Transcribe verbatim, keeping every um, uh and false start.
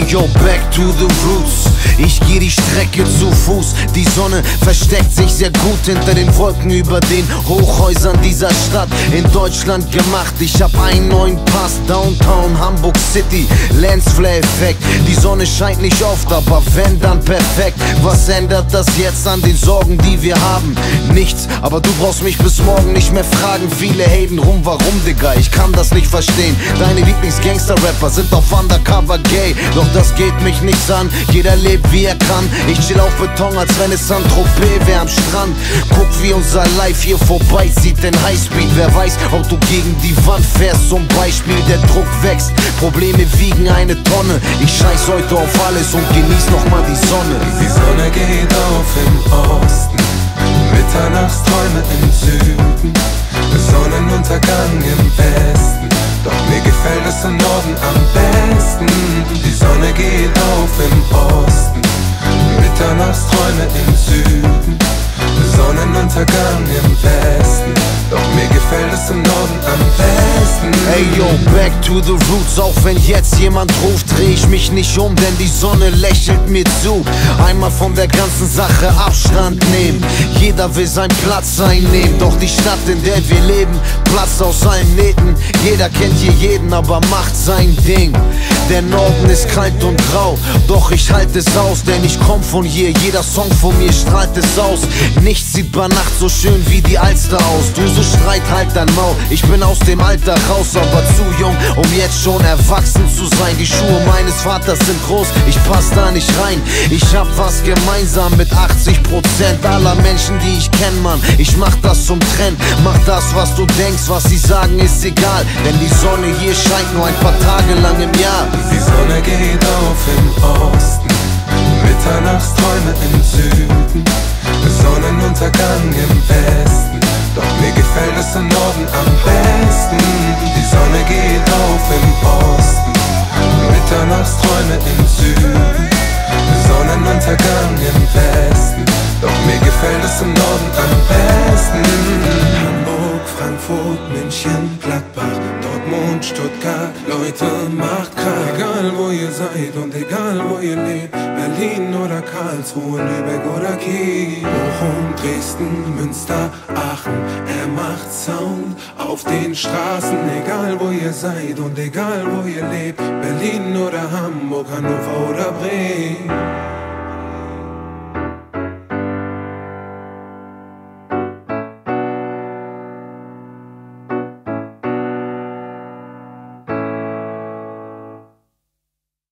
Yo, back to the roots. Ich geh die Strecke zu Fuß. Die Sonne versteckt sich sehr gut hinter den Wolken über den Hochhäusern dieser Stadt. In Deutschland gemacht, ich hab einen neuen Pass. Downtown, Hamburg City, Lensflare-Effekt. Die Sonne scheint nicht oft, aber wenn, dann perfekt. Was ändert das jetzt an den Sorgen, die wir haben? Nichts, aber du brauchst mich bis morgen nicht mehr fragen. Viele haten rum, warum, Digga? Ich kann das nicht verstehen. Deine Lieblings-Gangster-Rapper sind auf Undercover gay. Doch das geht mich nichts an, jeder lebt wie er kann. Ich chill auf Beton, als wenn es Saint-Tropez wär am Strand. Guck, wie unser Life hier vorbeizieht in Highspeed. Wer weiß, ob du gegen die Wand fährst, zum Beispiel. Der Druck wächst, Probleme wiegen eine Tonne. Ich scheiß heute auf alles und genieß nochmal die Sonne. Die Sonne geht auf im Osten, Mitternachtsträume im Süden, Sonnenuntergang im Westen. Doch mir gefällt es im Norden am besten. Die Sonne geht auf im Osten, Mitternachtsträume im Süden, Sonnenuntergang im Westen. Doch mir gefällt es im Norden am besten. Ey yo, back to the roots. Auch wenn jetzt jemand ruft, dreh ich mich nicht um, denn die Sonne lächelt mir zu. Einmal von der ganzen Sache Abstand nehmen. Jeder will seinen Platz einnehmen. Doch die Stadt, in der wir leben, platzt aus allen Nähten. Jeder kennt hier jeden, aber macht sein Ding. Der Norden ist kalt und grau, doch ich halte es aus, denn ich komm von hier. Jeder Song von mir strahlt es aus. Nichts sieht bei Nacht so schön wie die Alster aus. Du so Streit, halt dein Maul. Ich bin aus dem Alter raus, aber zu jung, um jetzt schon erwachsen zu sein. Die Schuhe meines Vaters sind groß, ich pass da nicht rein. Ich hab was gemeinsam mit achtzig Prozent aller Menschen, die ich kenn, Mann. Ich mach das zum Trend, mach das, was du denkst. Was sie sagen, ist egal, denn die Sonne hier scheint nur ein paar Tage lang im Jahr. Die Sonne geht auf im Osten, Mitternachtsträume im Süden, Sonnenuntergang im Westen. Doch mir gefällt es im Norden am besten. Die Sonne geht auf im Osten, Mitternachtsträume im Süden, Sonnenuntergang im Westen. Doch mir gefällt es im Norden am besten. Hamburg, Frankfurt, München, Gladbach, Dortmund, Stuttgart, Leute, macht Krach. Egal wo ihr seid und egal wo ihr lebt, Berlin oder Karlsruhe, Lübeck oder Kiel, Bochum, Dresden, Münster, Aachen, er macht Sound auf den Straßen. Egal wo ihr seid und egal wo ihr lebt, Berlin oder Hamburg, Hannover oder Bremen.